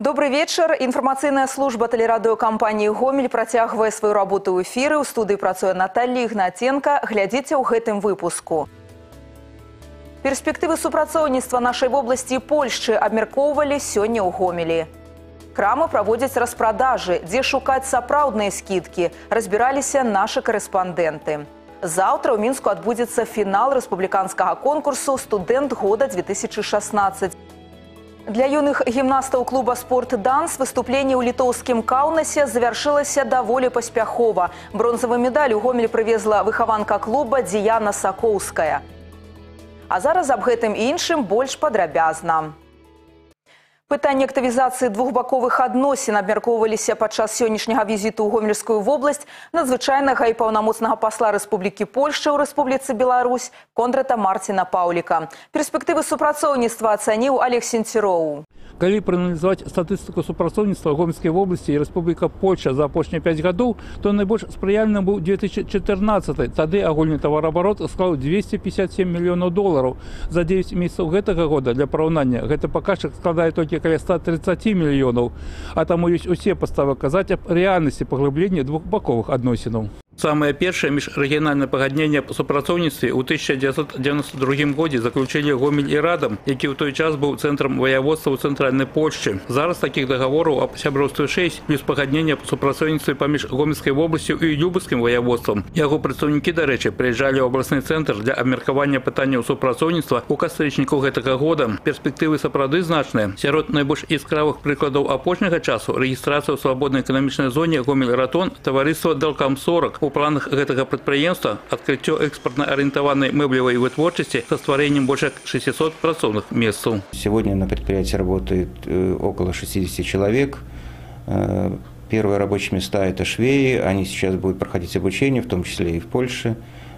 Добрый вечер. Информационная служба телерадиокомпании «Гомель» протягивает свою работу в эфире. У студии працуе Наталья Игнатенко. Глядите у гэтым выпуску. Перспективы супрацоўніцтва нашей области и Польши обмерковывали сегодня у Гомелі. Крамы проводят распродажи, где шукать сапраўдныя скидки, разбирались наши корреспонденты. Завтра в Минску отбудется финал республиканского конкурсу «Студент года 2016». Для юных гимнастов клуба «Спорт Данс» выступление у литовскім Каўнасе завершилось довольно паспяхова. Бронзовую медаль у Гомель привезла выхованка клуба Диана Сакоўская. А зараз об гэтым і іншым больш падрабязна. Пытанне актывізацыі двухбаковых адносін абмяркоўваліся падчас сённяшняга візіту ў Гомельскую вобласць надзвычайнага і паўнамоцнага пасла Рэспублікі Польшча ў Рэспубліцы Беларусь Кондрата Марціна Паўліка. Перспектывы супрацоўніцтва ацаніў Олег Сенціроў. Калі прааналізаваць статыстыку супрацоўніцтва Гомельскай вобласці і Рэспубліка Польшча за апошнія 5 гадоў, то найбольш спрыяльным быў 2014. Тады агульны тавараабарот склаў $257 мільёнаў. За 9 месяцаў гэтага года, для параўнання, гэты паказчык складае толькі каля 130 мільёнаў. А таму ёсць усе падставы казаць аб рэальнасці паглыблення двухбаковых адносінаў. Самое первое межрегиональное погоднение по супрацоўніцтве ў 1992 годзе заключили Гомель и Радом, які ў той час был центром воеводства ў цэнтральнай Польшчы. Зараз таких договоров об сяброўстве 6, плюс погоднение по супрацоўніцтве паміж Гомельской областью и Любарскім воеводством. Яго прадстаўнікі, дарэчы, приезжали ў абласны центр для абмеркавання пытанняў супрацоўніцтва ў кастрычніку гэтага года. Перспектывы сапраўды значныя. Сярод найбольш яскравых прыкладаў апошняга часу рэгістрацыя ў свабоднай эканамічнай зоне Гомель-Ратон таварыства Далкам-40. У планах гэтага прадпрыемства адкрыццё экспартна-арыентаванай мэблевай вытворчасці со стварэннем больше 600 працоўных месцаў. Сегодня на предприятии работает около 60 человек. Первые рабочие места – это швеи. Они сейчас будут проходить обучение, в том числе и в Польше.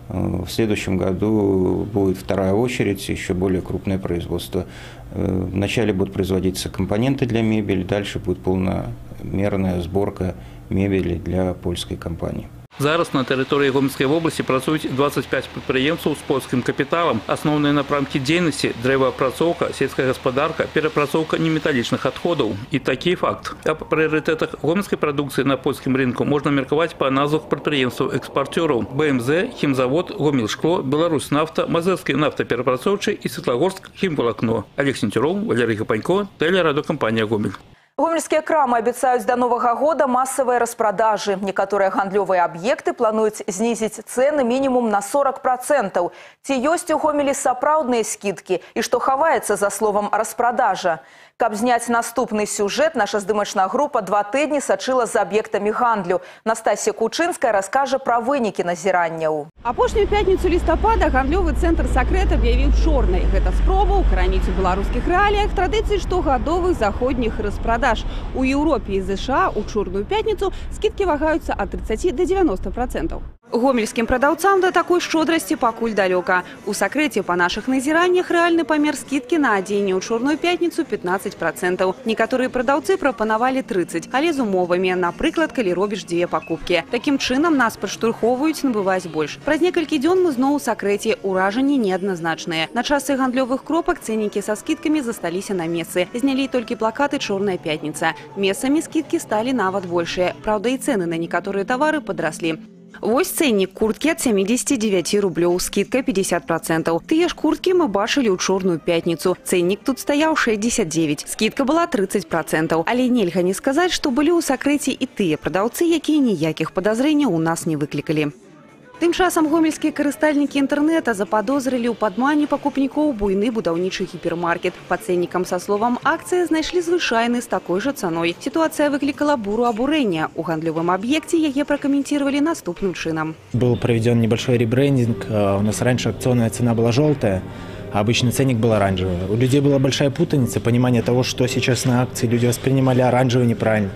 В следующем году будет вторая очередь, еще более крупное производство. Вначале будут производиться компоненты для мебели, дальше будет полномерная сборка мебели для польской компании. Зараз на тэрыторыі Гомельскай вобласці працуюць 25 прадпрыемстваў з польскім капіталам. Асноўныя напрамкі дзейнасці – дрэваапрацоўка, сельская гаспадарка, перапрацоўка неметалічных адходаў. І такі факт. Аб прыярытэтах гомельскай прадукцыі на польскім рынку можна меркаваць па назвах прадпрыемстваў-экспарцёраў: БМЗ, Хімзавод, Гомельшкло, Беларусьнафта, Мазырскі нафтаперапрацоўчы і Светлагорск хімвалакно. Олег Сенціроў, Валерий Гапанько, телерадиокомпания «Гомель». Гомельские крамы обещают до Нового года массовые распродажи. Некоторые гандлёвые объекты плануют снизить цены минимум на 40%. Ці ёсць у Гомелі сапраўдныя скидки и что хаваецца за словом «распродажа». Каб зняць наступны сюжет, наша здымачная группа 2 тыдні сачыла за объектами гандлю. Настасья Кучинская расскажет про вынікі назіранняў. Апошнюю пятницу листопада гандлёвы центр «Сакрэт» объявил чорнай. Гэта спроба укараніць у беларускіх рэаліях традыцый штогадовых заходніх распродаж. У Европе и США у чорную пятницу скидки вагаются от 30 до 90%. Гомельским продавцам до такой щодрости пакуль далёка. У «Сакрэце» по наших назіраннях реальный помер скидки на адзенне ў чорную пятницу 15%. Некоторые продавцы прапанавалі 30%, але з умовами, напрыклад, калі робіш 2 покупки. Таким чынам нас падштурхоўваюць набываць больш. Праз некалькі дзён мы зноў у «Сакрэце», уражанні неадназначныя. На часы гандлёвых кропак ценники со скидками засталіся на месцы. Знялі толькі плакаты «Чорная пятница». Месцамі скидки стали нават большие. Правда, и цены на некоторые товары подросли. Вось ценник куртки от 79 рублёў, скидка 50%. Тыя ж куртки мы бачылі ў чорную пятницу. Ценник тут стоял 69, скидка была 30%. Але нельга не сказать, что были у «Сакрэце» и тыя продавцы, якія ніякіх подозрений у нас не выклікалі. Тым часам гомельскія карыстальнікі інтэрнэта заподозрили у падмане пакупнікоў буйны будаўнічы гіпермаркет. По ценникам со словом «акция» знайшлі звычайны з такой же цаной. Ситуация выкликала буру обурения. У гандлёвым объекте яе прокомментировали наступным чином. Был проведен небольшой ребрендинг. У нас раньше акционная цена была желтая, а обычный ценник был оранжевый. У людей была большая путаница, понимание того, что сейчас на акции люди воспринимали оранжевый неправильно.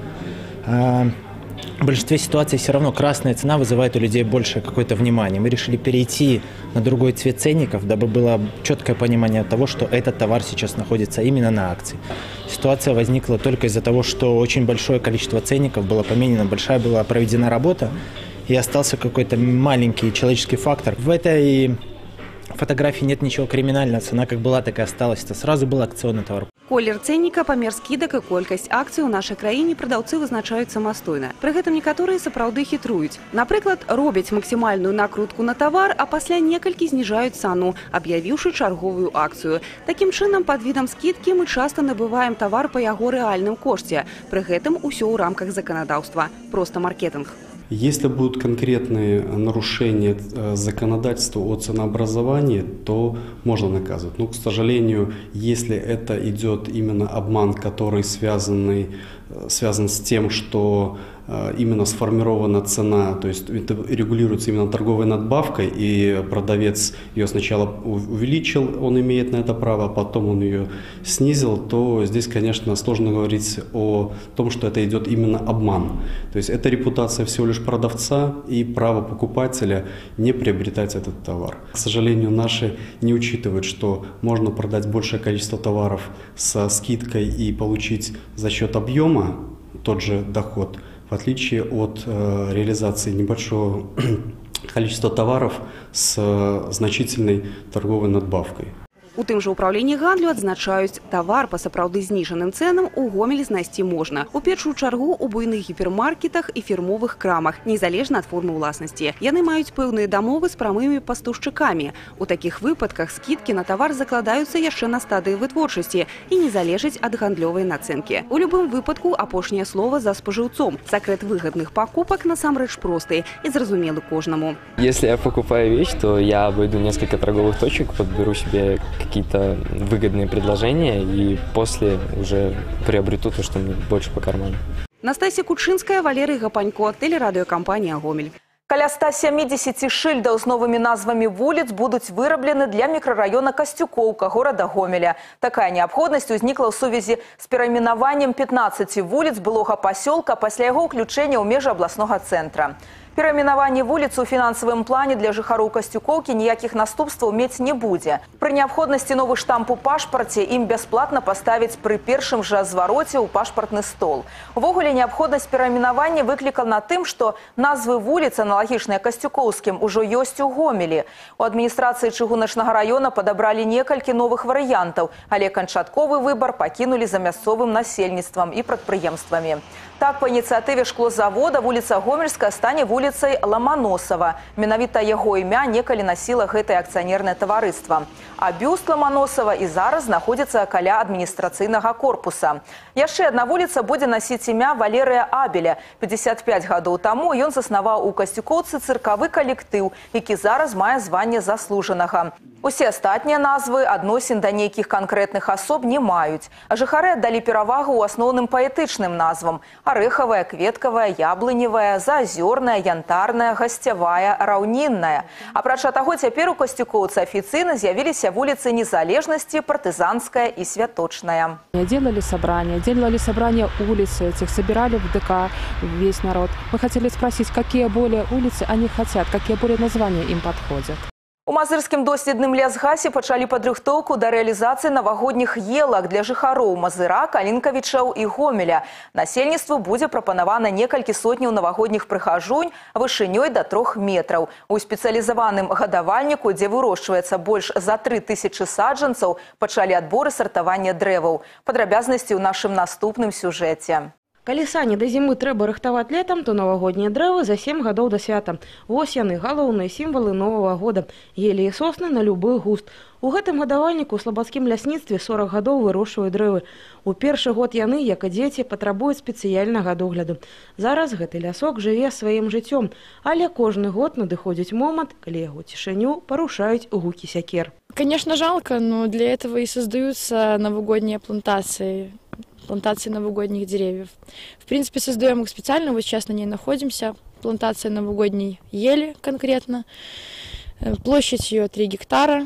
В большинстве ситуаций все равно красная цена вызывает у людей больше какое-то внимание. Мы решили перейти на другой цвет ценников, дабы было четкое понимание того, что этот товар сейчас находится именно на акции. Ситуация возникла только из-за того, что очень большое количество ценников было поменено, большая была проведена работа, и остался какой-то маленький человеческий фактор. В этой фотографии нет ничего криминального, цена как была, так и осталась. Это сразу был акционный товар. Колер ценника, памер скидок и колькасць акцый у нашай краіне прадаўцы вызначаюць самастойна. Пры гэтым некаторыя сапраўды хітруюць. Напрыклад, робяць максімальную накрутку на товар, а пасля некалькі зніжаюць цану, аб'явіўшы чарговую акцыю. Такім чынам, пад відам скидкі мы часта набываем товар па яго рэальным кошце. Пры гэтым усё ў рамках заканадаўства. Просто маркетинг. Если будут конкретные нарушения законодательства о ценообразовании, то можно наказывать. Но, к сожалению, если это идет именно обман, который связан с тем, что именно сформирована цена, то есть это регулируется именно торговой надбавкой, и продавец ее сначала увеличил, он имеет на это право, а потом он ее снизил, то здесь, конечно, сложно говорить о том, что это идет именно обман. То есть это репутация всего лишь продавца и право покупателя не приобретать этот товар. К сожалению, наши не учитывают, что можно продать большее количество товаров со скидкой и получить за счет объема тот же доход, в отличие от реализации небольшого количества товаров с значительной торговой надбавкой. У тым жа ўпраўленні гандлю адзначаюць, тавар па сапраўды зніжаным цэнам у Гомелі знайсці можна. У першую чаргу у буйных гіпермаркетах і фірмовых крамах, незалежна ад формы ўласнасці. Яны маюць пэўныя дамовы з прамымі пастаўшчыкамі. У такіх выпадках скидкі на тавар закладаюцца яшчэ на стадыі вытворчасці і не залежаць ад гандлёвай нацэнкі. У любым выпадку апошняе слова за спажыўцом. Сакрэт выгодных покупок насамрэч просты і зразумелы кожнаму. Если я покупаю вещь, то я обойду несколько торговых точек, подберу себе какие-то выгодные предложения и после уже приобрету то, что мне больше по карману. Настасья Кучинская, Валерий Гапанько, телерадиокомпания «Гомель». Каля 170 шильдаў з новымі назвамі вуліц будуць выраблены для мікрараёна Касцюкоўка горада Гомеля. Такая неабходнасць узнікла ў сувязі з перайменаваннем 15 вуліц былога пасёлка пасля яго ўключэння ў межы абласнога цэнтра. Перайменаванне вуліц у фінансавым плане для жыхароў Касцюкоўкі ніякіх наступстваў мець не будзе. Пры неабходнасці новы штамп у пашпарце ім бясплатна паставіць пры першым жа звароце ў пашпартны стол. Увогуле неабходнасць перайменавання выклікана тым, што назвы вуліц, аналагічныя Касцюкоўскім, ужо ёсць у Гомелі. У адміністрацыі чыгуначнага раёна падабралі некалькі новых варыянтаў, але канчатковы выбар пакінулі за мясцовым насельніцтвам і прадпрыемствамі. Так, па ініцыятыве шклозавода вуліца Гомельская стане вуліцай Ламаносава. Менавіта яго імя некалі насіла гэтае акцыянернае таварыства. А бюст Ламаносава і зараз знаходзіцца каля адміністрацыйнага корпуса. Яшчэ адна вуліца будзе насіць імя Валерыя Абеля. 55 гадоў таму ён заснаваў у Касцюкоўцы цыркавы калектыў, які зараз мае званне заслужанага. Усе астатнія назвы адносін да нейкіх канкрэтных асоб не маюць. А жыхары аддалі перавагу ў асноўным паэтычным назвам: арэхавая, кветкавая, яблыневая, заазёрная, янтарная, гасцявая, раўнінная. Апрача таго, цяпер у Касцюкоўцы афіцыйна з'явіліся вуліцы Незалежнасці, Партызанская і Святочная. Делали собрания улиц этих, собирали в ДК весь народ. Мы хотели спросить, какие более улицы они хотят, какие более названия им подходят. У Мазырскім доследным лясгасе пачалі падрыхтоўку да рэалізацыі навагодніх елак для жыхароў Мазыра, Калінкавічаў і Гомеля. Насельніцтву будзе прапанавана некалькі сотняў навагодніх прыхажунь вышынёй да 3 метраў. У спецыялізаваным гадавальніку, дзе вырошчваецца больш за 3000 саджанцаў, пачалі адборы сартавання дрэваў. Падрабязнасці ў нашым наступным сюжэце. Калі сані да зімы трэба рыхтаваць летам, то навагоднія дрэвы за 7 гадоў да свята. Вось яны, галоўныя сімвалы новага года. Елі і сосны на любы густ. У гэтым гадавальніку ў слабадскім лясніцтве 40 гадоў вырошчваюць дрэвы. У першы год яны, як і дзеці, патрабуюць спецыяльнага догляду. Зараз гэты лясок жыве сваім жыццём, але кожны год надыходзіць момант, калі яго цішыню парушаюць гукі сякер. Конечно, жалко, но для этого и создаются новогодние плантации новогодних деревьев. В принципе, создаем их специально, вот сейчас на ней находимся. Плантация новогодней ели конкретно. Площадь ее 3 гектара.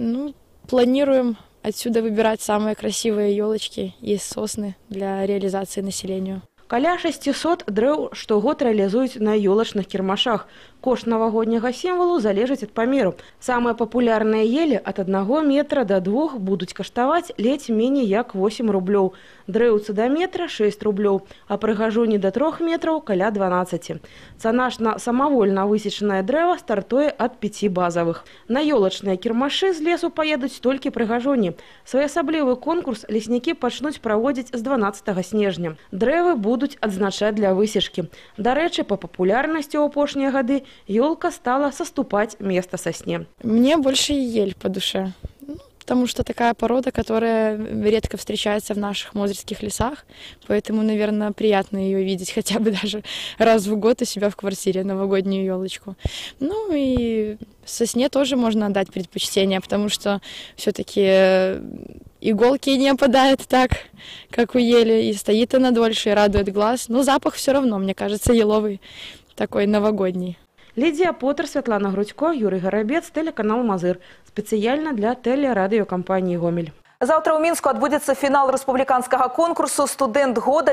Планируем отсюда выбирать самые красивые елочки и сосны для реализации населению. Каля 600 дрэў штогод рэалізуюць на ёлачных кірмашах. Кошт новогоднего символу залежить от памеру. Самые популярные ели от 1 метра до 2 будут каштовать ледь менее як 8 рублёў. Дрэўцы до метра 6 рублёў, а прыгажуні до 3 метров каля 12. Цана ж на самовольно высеченное дрэва стартуе от 5 базовых. На ёлачныя кірмашы з лесу поедуць толькі прыгажуні. Своеасаблівы конкурс леснікі пачнуць праводзіць з 12 снежня. Дрэвы будуць адзначаць для высечкі. Дарэчы, по популярности ў апошнія гады ёлка стала саступаць место сосне. Мне больше ель по душе. Потому что такая порода, которая редко встречается в наших мозырских лесах, поэтому, наверное, приятно ее видеть хотя бы даже раз в год у себя в квартире, новогоднюю елочку. Ну и сосне тоже можно отдать предпочтение, потому что все-таки иголки не опадает так, как у ели, и стоит она дольше, и радует глаз. Но запах все равно, мне кажется, еловый, такой новогодний. Лидия Поттер, Светлана Грудько, Юрий Горобец, телеканал «Мазыр». Специально для телерадиокомпании «Гомель». Завтра у Мінску адбудзецца фінал рэспубліканскага конкурсу «Студэнт года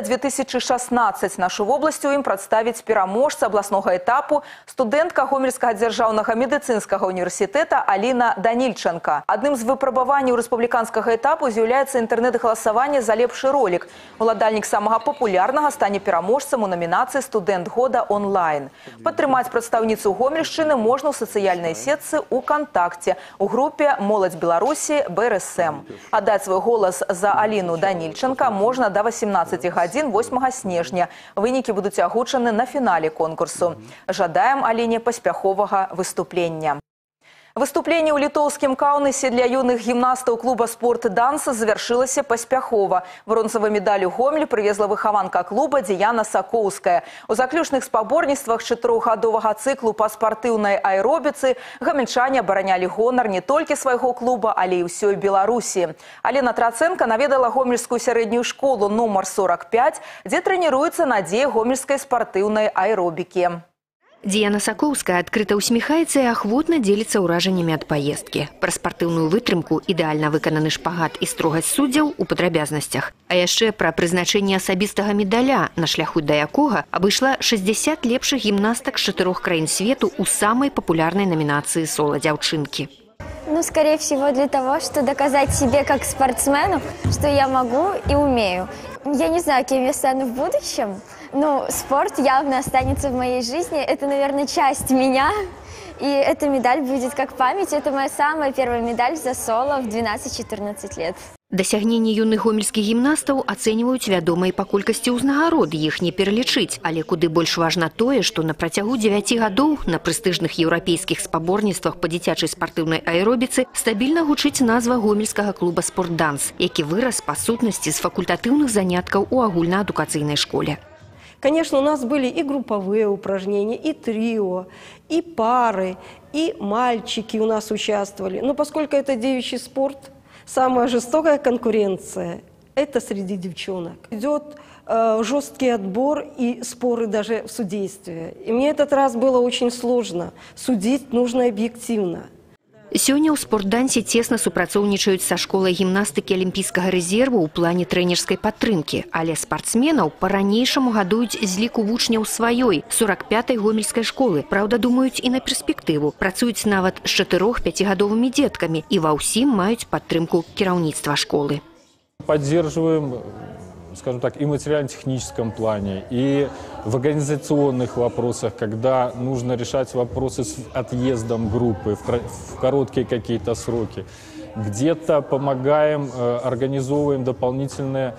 2016». Нашу вобласць у ім прадставіць пераможца абласнога этапу студэнтка Гомельскага дзяржаўнага медыцынскага універсітэта Аліна Данільченка. Адным з выпрабаванняў рэспубліканскага этапу з'яўляецца інтэрнэт-галасаванне за лепшы ролік. Уладальнік самага папулярнага стане пераможцам у намінацыі «Студэнт года онлайн». Падтрымаць прадстаўніцу Гомельшчыны можна ў сацыяльнай сетцы УКонтакце у групе «Моладзь Беларусі БРСМ». Отдать свой голос за Алину Данильченко можно до 18 гадзін 8 снежня. Вынікі будуць агучаны на фінале конкурсу. Жадаем Алине паспяховага выступлення. Выступленне ў літоўскім Каўнасе для юных гімнастаў клуба «Спорт Данс» завяршылася паспяхова. Бронзавую медаль у Гомель прывезла выхаванка клуба Діяна Сакоўская. У заключных спаборніцтвах 4гадовага цыклу па спартыўнай аэробіцы гамельчане абаранялі гонар не толькі свайго клуба, але і ўсёй Беларусі. Алена Трацэнка наведала гомельскую сярэднюю школу нумар 45, дзе трэніруецца надзея гомельскай спартыўнай аэробікі. Діяна Сакоўская адкрыта усміхаецца і ахвотна дзеліцца ўражаннямі ад паездкі. Пра спартыўную вытрымку, ідэальна выкананы шпагат і строгасць суддзяў у падрабязнасцях. А яшчэ пра прызначэнне асабістага медаля, на шляху да якога абышла 60 лепшых гімнастак з 4 краін свету ў самай папулярнай номинации соло-дзяўчынкі. Ну, скорее всего, для того, чтобы доказать себе как спортсмену, что я могу и умею. Я не знаю, кем я стану в будущем. Ну, спорт явно останется в моей жизни. Это, наверное, часть меня. И эта медаль будет как память. Это моя самая первая медаль за соло в 12-14 лет. Дасягненні юных гомельскіх гімнастаў ацэньваюць вядомай па колькасці ўзнагарод, іх не пералічыць. Але куды больш важна тое, што на працягу 9 гадоў на прэстыжных еўрапейскіх спаборніцтвах па дзіцячай спартыўнай аэробіцы стабільна гучыць назва гомельскага клуба «Спорт Данс», які вырас па сутнасці з факультатыўных заняткаў у агульнаадукацыйнай школе. Конечно, у нас были и групповые упражнения, и трио, и пары, и мальчики у нас участвовали. Но поскольку это девичий спорт, самая жестокая конкуренция – это среди девчонок. Идет жесткий отбор и споры даже в судействе. И мне этот раз было очень сложно. Судить нужно объективно. Сёння ў спортдансе цесна супрацоўнічаюць са школай гімнастыкі алімпійскага рэзерву ў плане трэнерскай падтрымкі, але спартсменаў па-ранейшаму гадуюць з ліку вучняў сваёй 45-й гомельскай школы. Праўда, думаюць і на перспектыву. Працуюць нават з 4-5гадовымі дзеткамі і ва ўсім маюць падтрымку кіраўніцтва школы. Поддерживаем, скажем так, и в материально-техническом плане, и в организационных вопросах, когда нужно решать вопросы с отъездом группы в короткие какие-то сроки. Где-то помогаем, организовываем дополнительные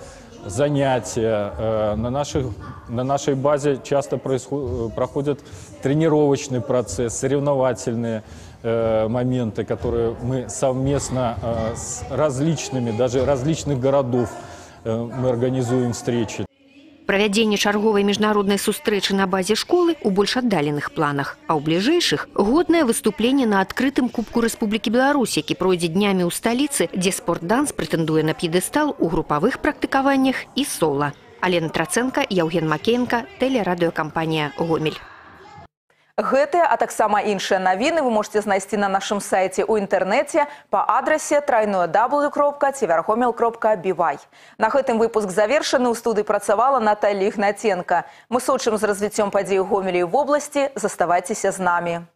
занятия. На нашей базе часто проходит тренировочный процесс, соревновательные моменты, которые мы совместно с различными, даже различных городов, мы организуем встречи. Правядзенне чарговай міжнароднай сустрэчы на базе школы ў больш аддаленых планах, а ў бліжэйшых годнае выступленне на адкрытым Кубку Рэспублікі Беларусь, які пройдзе днямі ў сталіцы, дзе спортданс прэтэндуе на п'едэстал у групавых практыкаваннях і сола. Алена Трацэнка, Яўген Макеенка, тэлерадыёкампанія «Гомель». Гэтыя, а таксама іншыя навіны вы можете знайсці на нашым сайце ў інтэрнэце па адрасе www.tvrhomel.by. На гэтым выпуск завершаны. У студыі працавала Наталья Ігнатенко. Мы сочым з развіццём падзей у Гомелі і в обласці. Заставайцеся з намі.